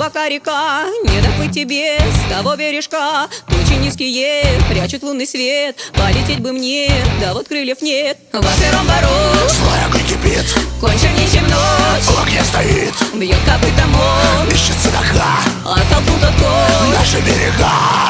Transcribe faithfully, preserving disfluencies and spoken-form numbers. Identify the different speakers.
Speaker 1: глубока река, не доплыть тебе с того бережка. Тучи низкие прячут лунный свет, полететь бы мне, да вот крыльев нет. Во сыром бару
Speaker 2: злой огонь кипит,
Speaker 1: конче ничем ночь
Speaker 2: в огне стоит,
Speaker 1: бьет копытом он,
Speaker 2: ищет нога
Speaker 1: оттолкнут от конь
Speaker 2: наши берега.